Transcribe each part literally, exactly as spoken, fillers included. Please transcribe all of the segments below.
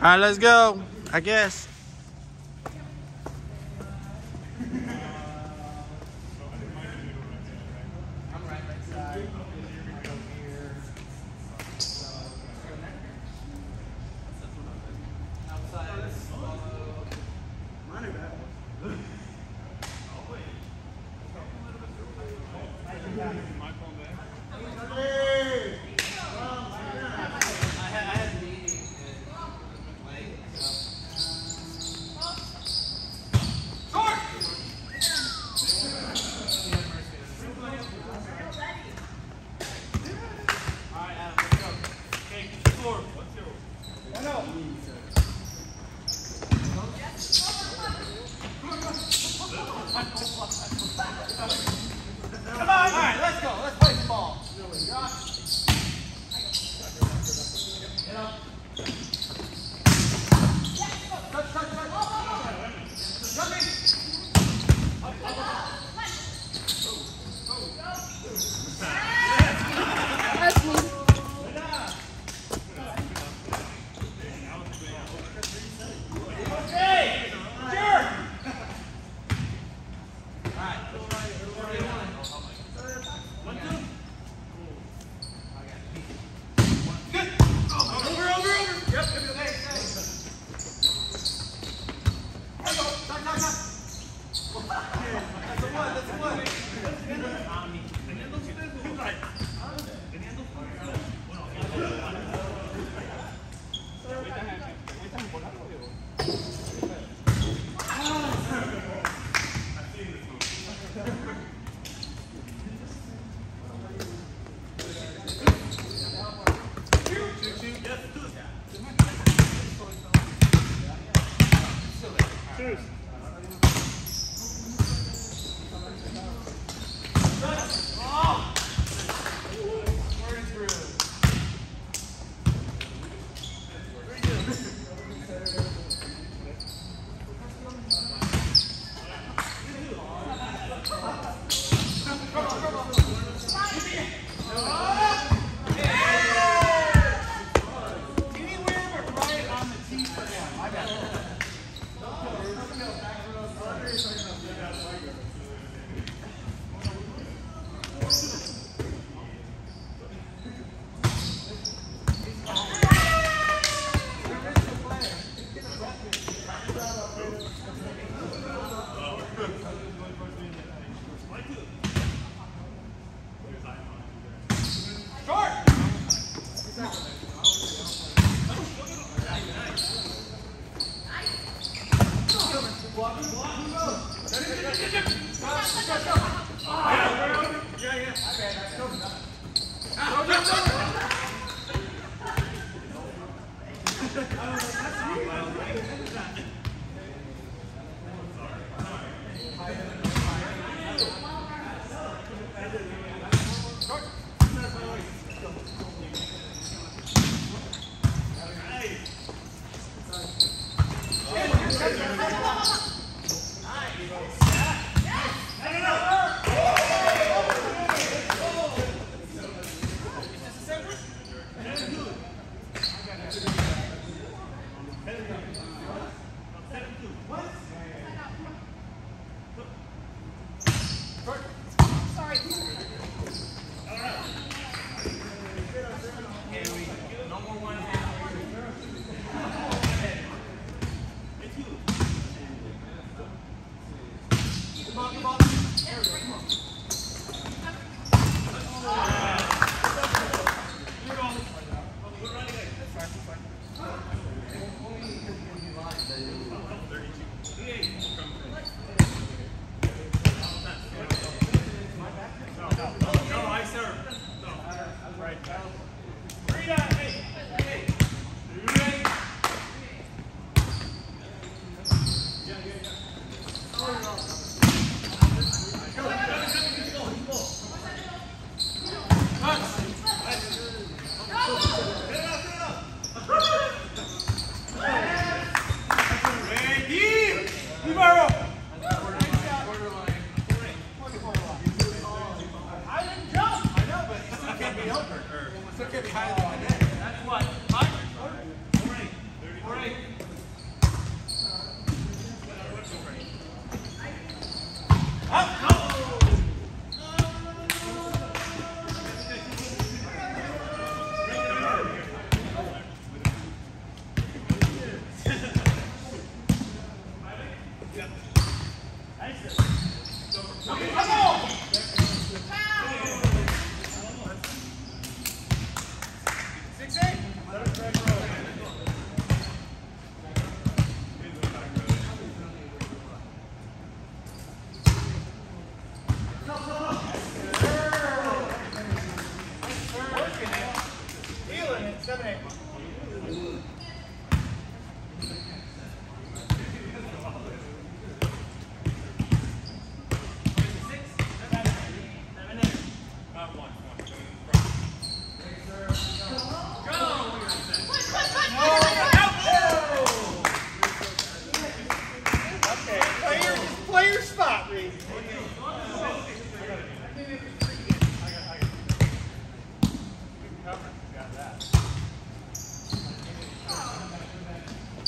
right, let's go. I guess. Come on! Alright, let's go. Let's play some ball. Get up. Touch, touch, touch. Jumping. That's me. Okay. Sure. Cheers.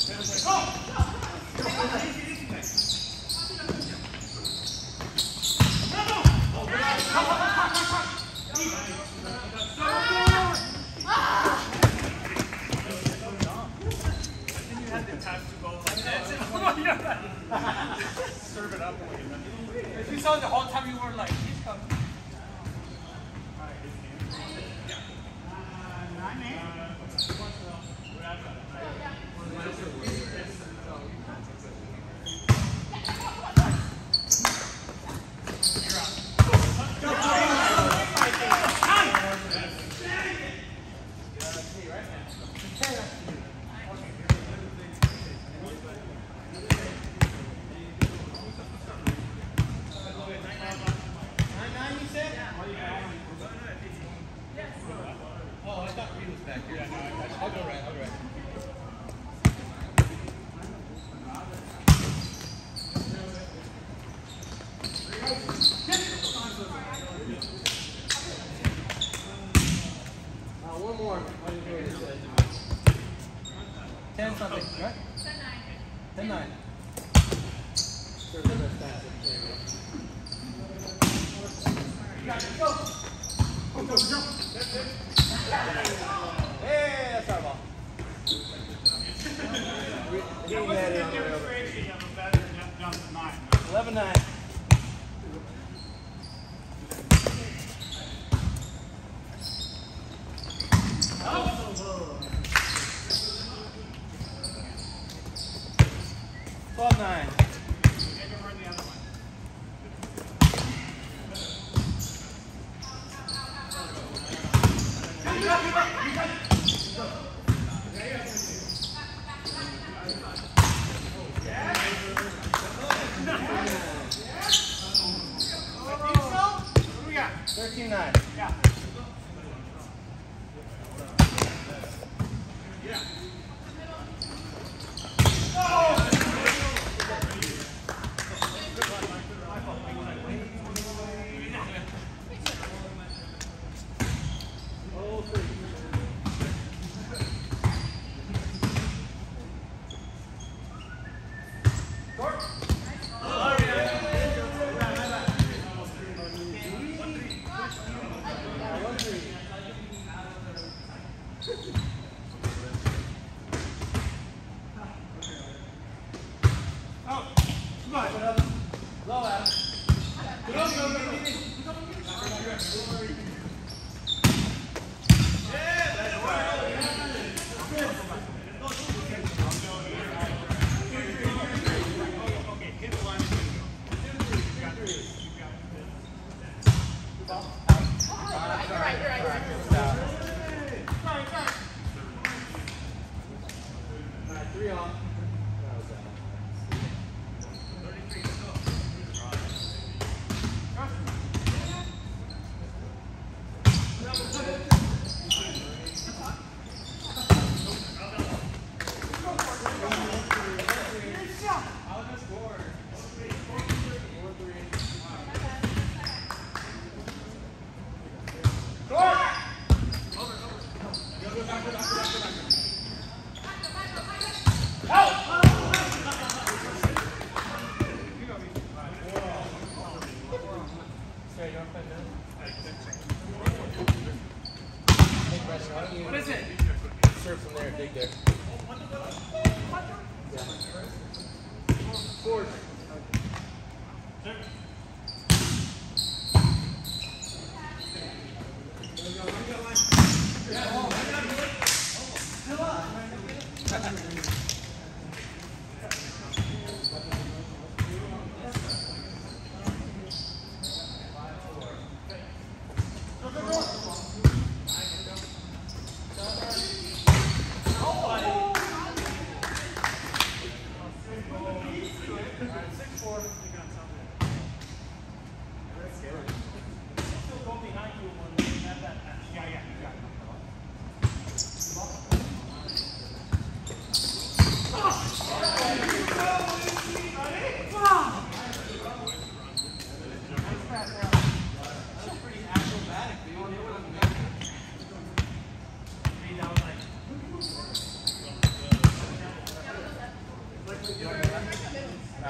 Serve it up. If you saw the whole time you were like, he's coming. Ten something, right? Ten nine. Ten nine. Go. Go, go, go. Hey, that's our ball. Eleven nine. Twelve nine. Thirteen nine. Yeah. Yeah. Three on. What is it? Serve from there, dig there. Yeah. Forward.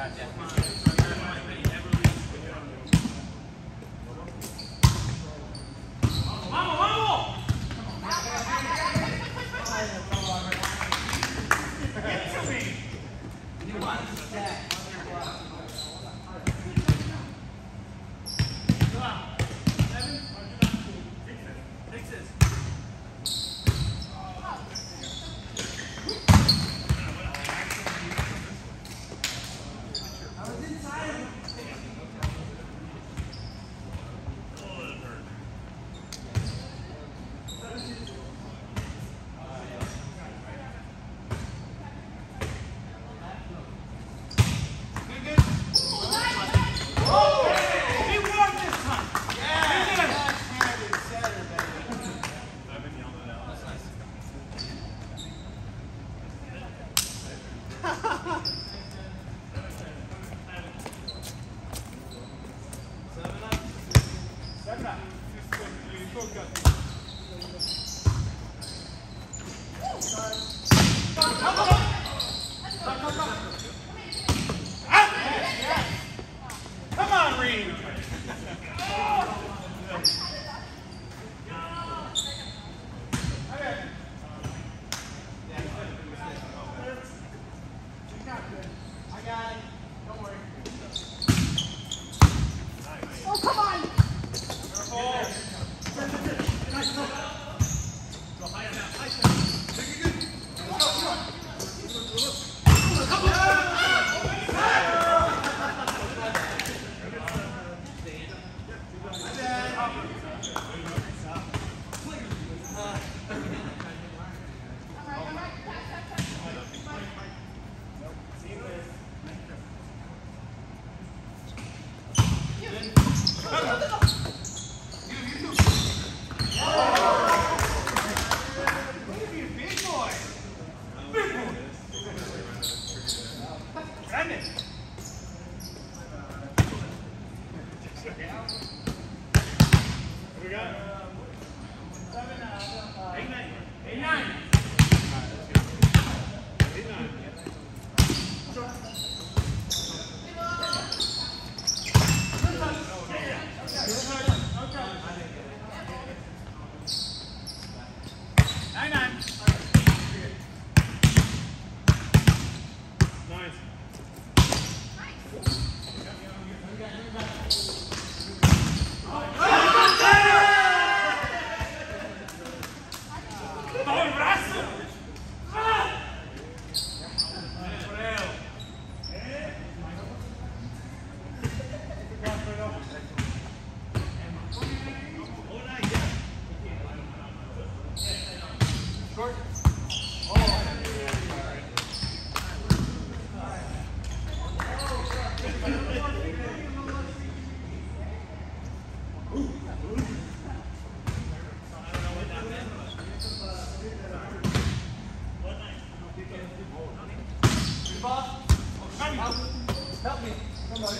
Help me. Come on.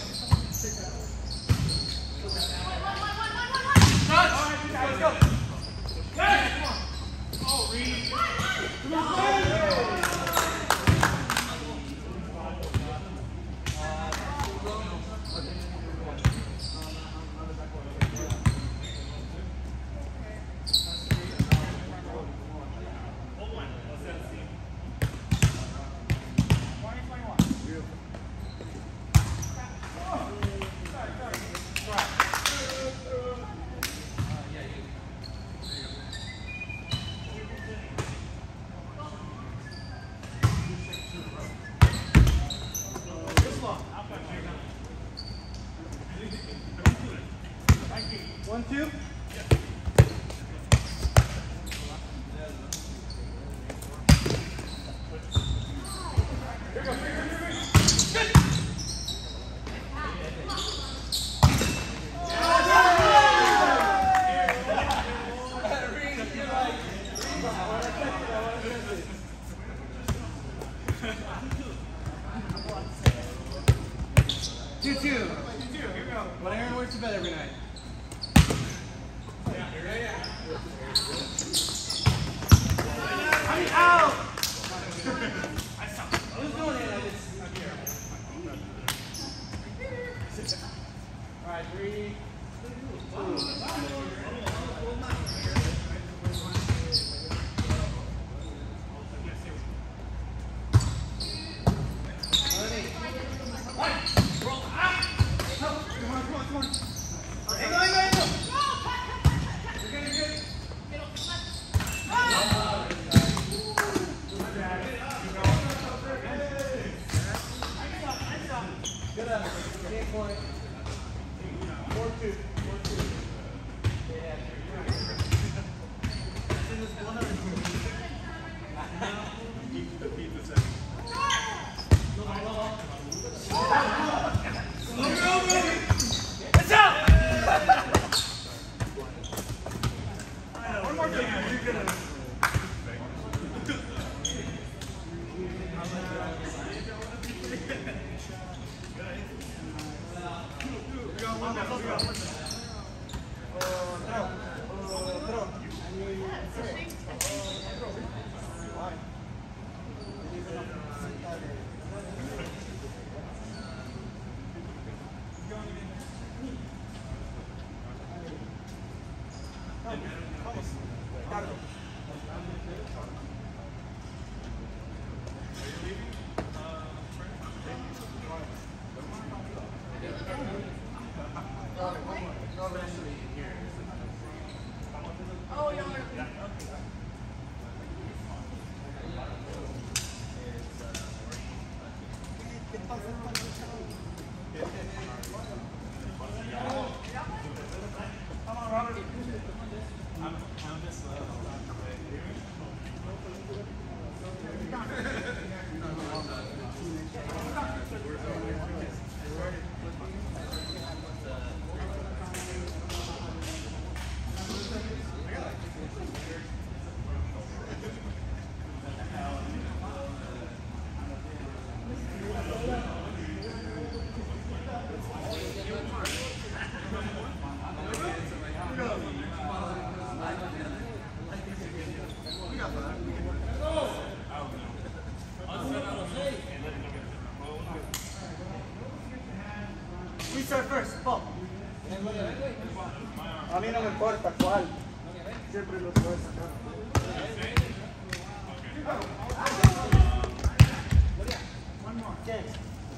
Let's go. Yes. Come on. Oh, Reed. Come on. One, two. Two, two. Two, two. Here we go. When Aaron works to bed every night. I'm out! I suck. Who's doing it? I just... importa cuál. Siempre lo puedes sacar. One more. Yes.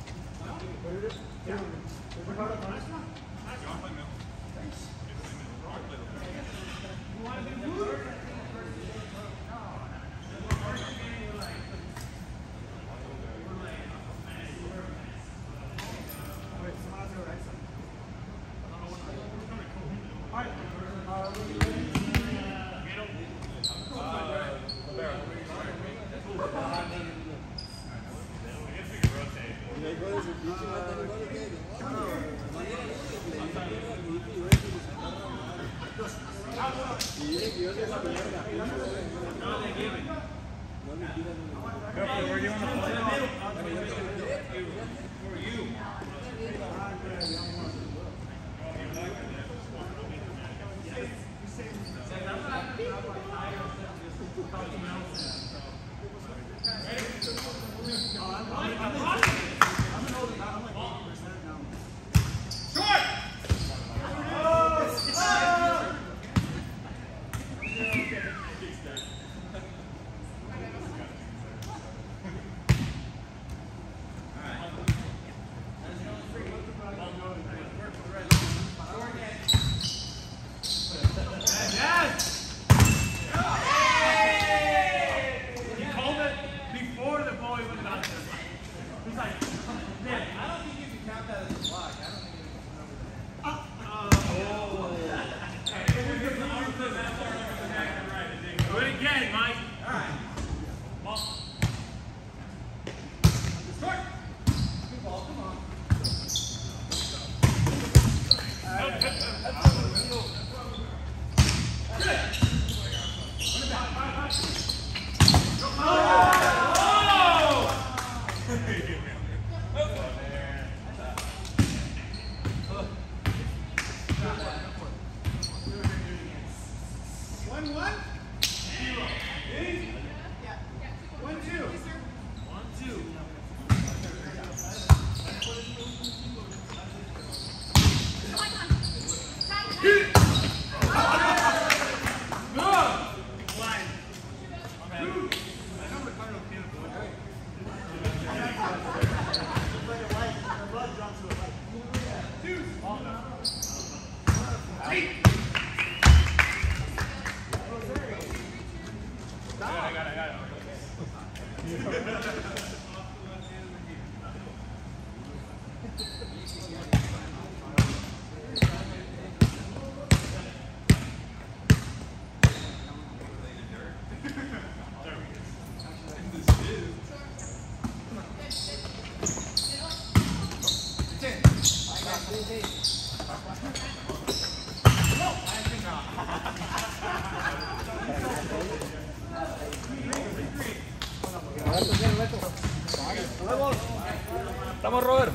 Estamos, Robert.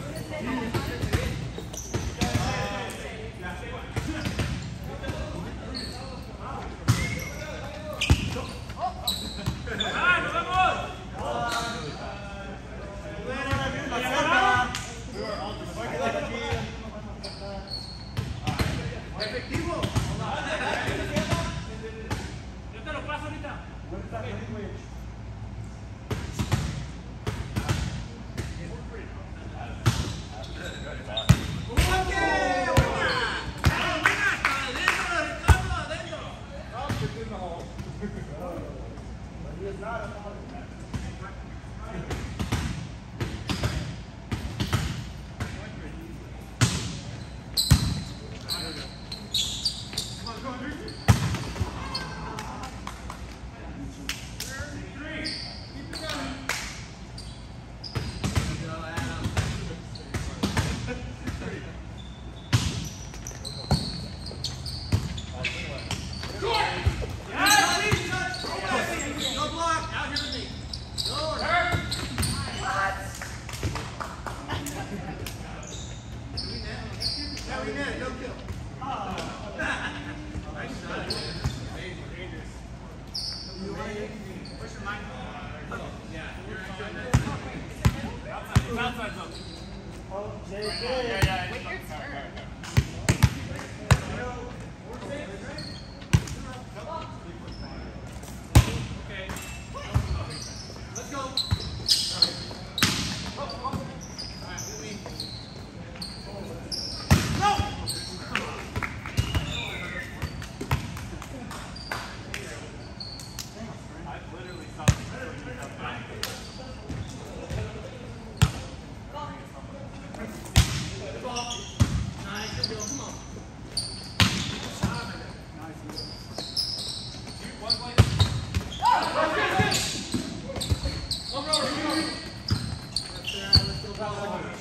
Yeah, yeah, yeah. Wait your turn.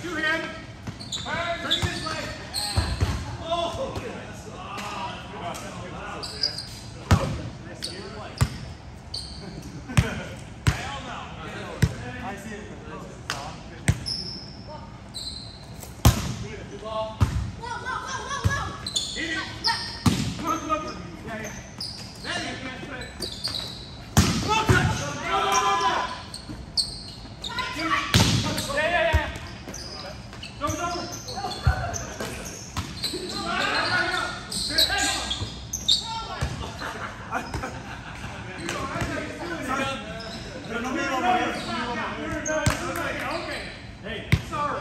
Two hand. Bring this leg. Oh! Hell no. I see it. Ball. Whoa, whoa, whoa, whoa, whoa! Hit it. Come on, come on. Yeah, yeah. Ready? Come on, cut. Go, go, go, go. Yeah, yeah, yeah. Go, go, go. Hey, sorry.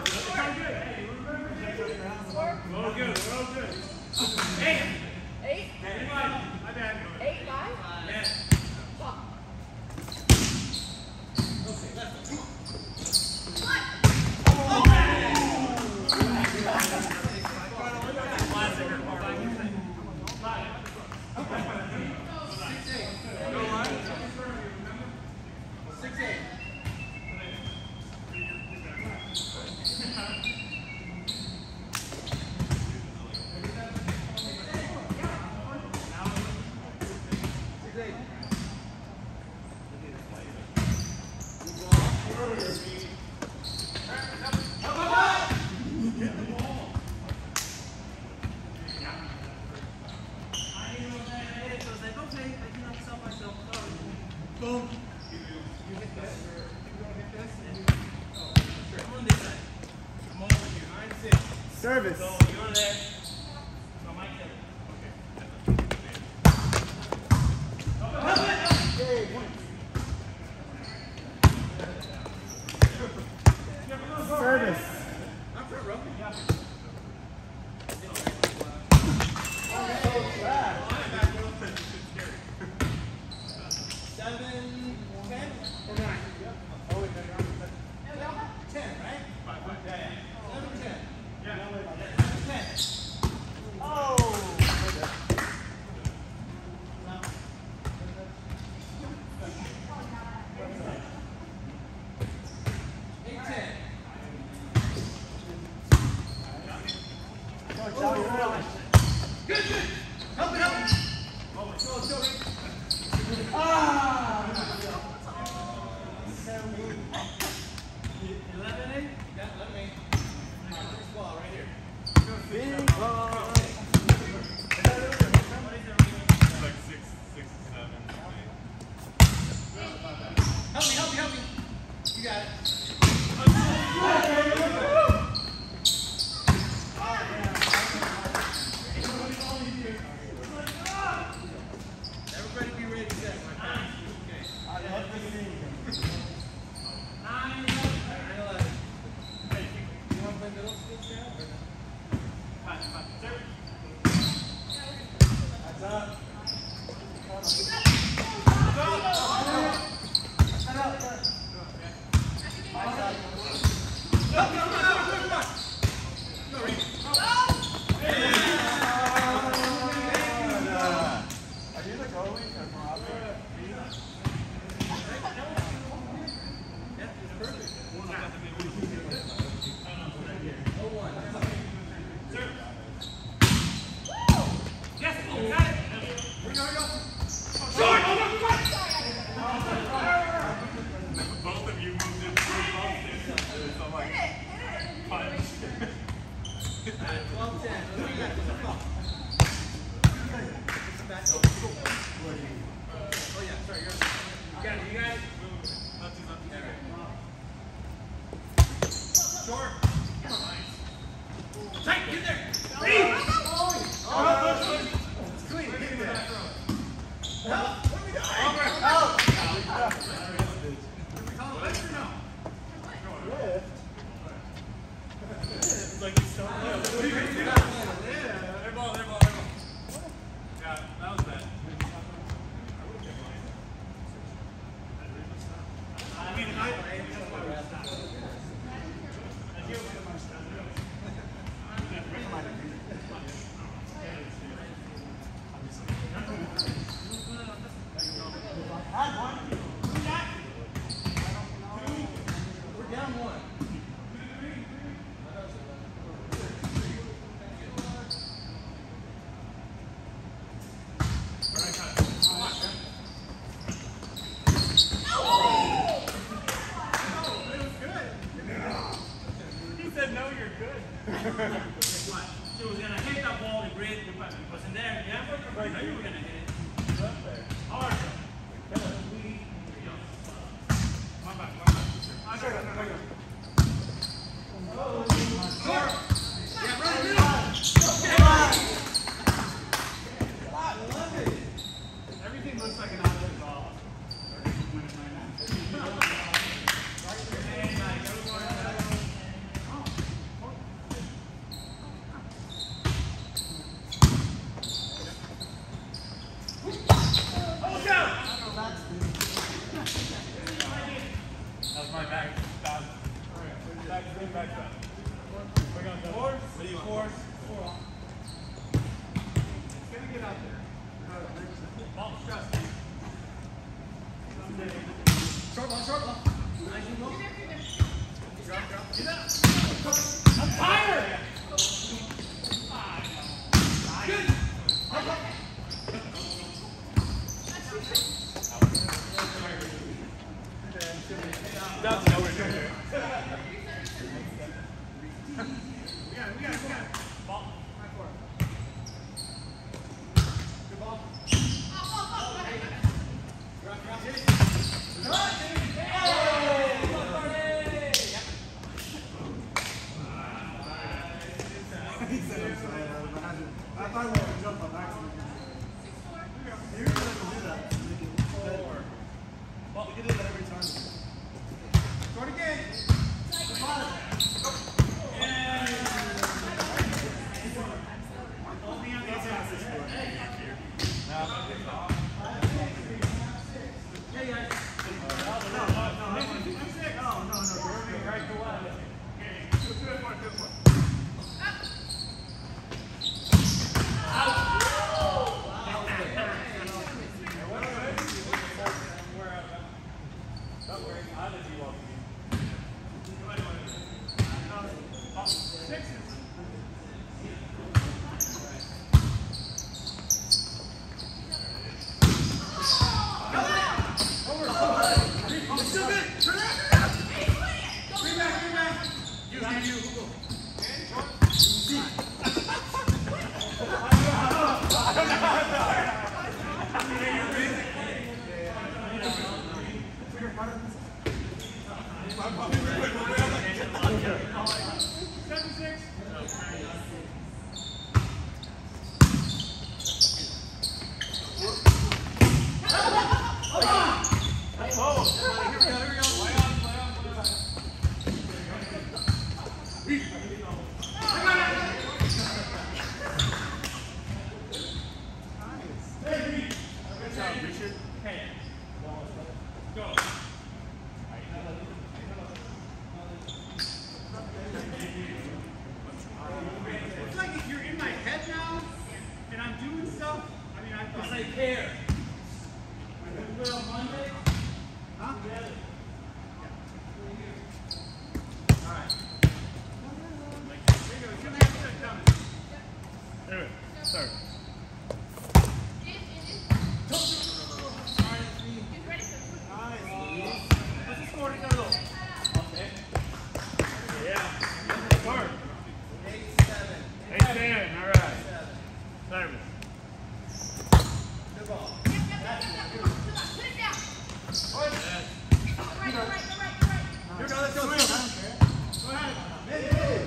We're all good. We're all good. Eight. Eight? Eight. My bad. Eight, five? Yeah. Fuck. Six eight. Boom. You hit that. You don't hit this. Come on this side. Come over here. Nine six. Service. So you're there. So Mike there. Okay. Service. Not for rope. Yeah. Seven, ten, or nine? Oh, wait, no, you're on the ten, right? Five, five. Yeah, yeah. Seven, ten. Yeah. Seven, ten. Oh! Eight, ten. Good, good. Help it, help it. Oh, let's go, let's go, Rick. Ah! eleven eight? Yeah, eleven eight. This ball right here. Big ball. Like six, six, seven, eight. Help me, help me, help me. You got it. Everybody be ready to set, my friend. Okay. I love the scene. Nine, nine, eleven. Hey, you want to play middle school now or no? Five, five, seven. That's up. Are you the goalie or Robert? Yes, oh, got it. Here we go, here we go. Short! Both of you moved in pretty close there. So I'm like, punch. twelve ten. What do you got? Back. Oh, yeah, sorry. You're, you got it, you got it. Left is up there. Short. Nice. Tight, get there. Read. Oh, it's clean. Get in there. Help. What are we doing? Help. Can we call it lift or no? Lift. It's like he's showing up. What are you going to do? Air ball, air ball, air ball. Yeah, that was bad. I mean, I... Guess what? She was gonna hit that ball, the grid, it wasn't there. Yeah, I knew you were gonna hit it. Hard. One back, one back. I got it, I got it. Yeah, right, middle. Everything looks like an outlet ball. That's my back. Back. Back. Back. Back. Four. What do you want? Four. Four. It's gonna get out there. Ball stress. Short ball. Short ball. Nice and low. Drop. Drop. Get up. I'm tired. Good. Up, up. That's no way. We got it, we got it, we got it. Ball. Right for it. Good ball. Drop, drop. Hit it. I thought we were going to jump on accident. You're going to do that. Four. Well, we can do that every time. Start again. It's like if you're in my head now, and I'm doing stuff, I mean, I thought... It's like hair. We do it on Monday? Huh? Together. Yeah. All right. There you go. Come here. Come here. There we go. Start. What's the score together? Okay. Yeah. Start. Eight, seven. Eight, ten. All right. Service. Good ball. Put it down. Yes. Right, right, right, right. Here we go. Let's go. Go ahead. Hey, hey.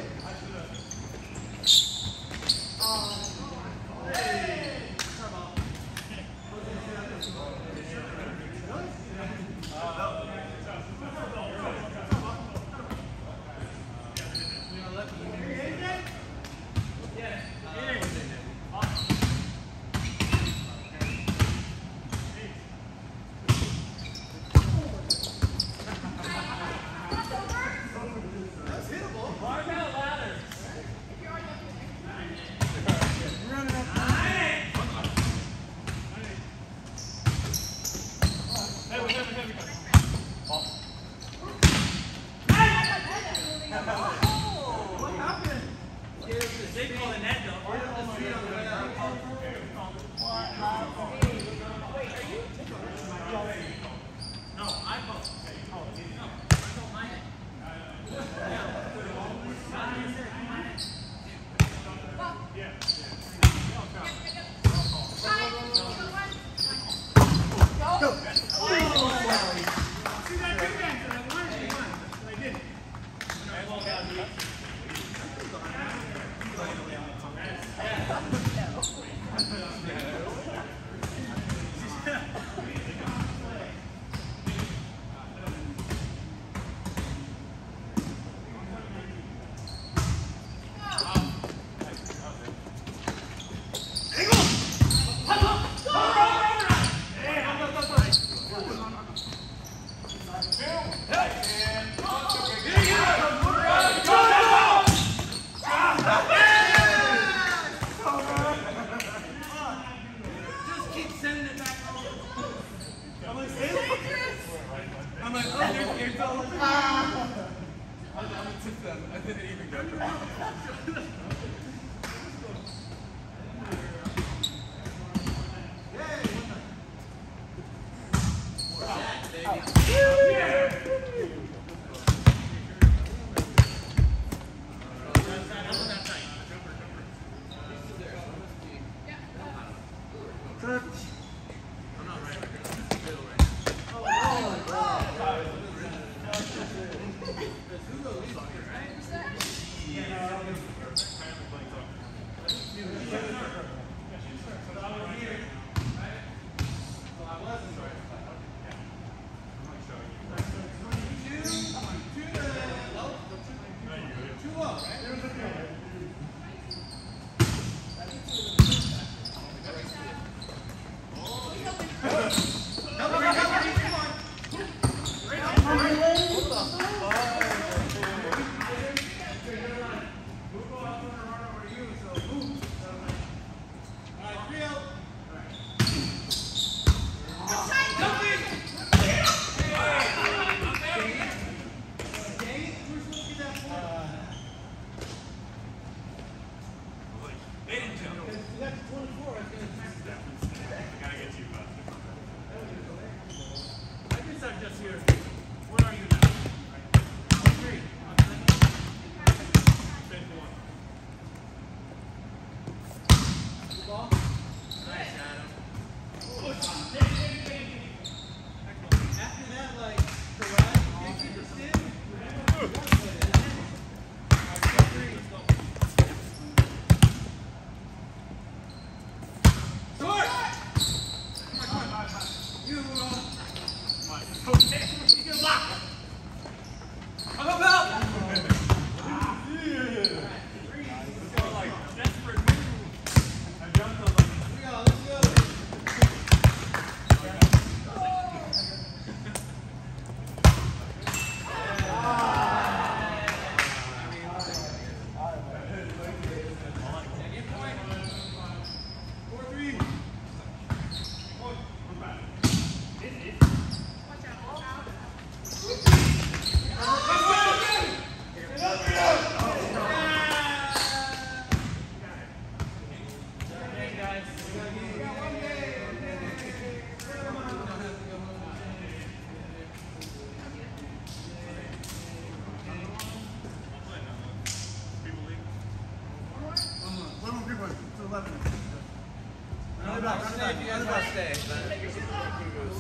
I didn't even go for it.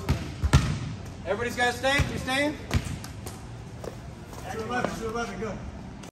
Everybody's got to stay? You staying? two eleven, two eleven, go.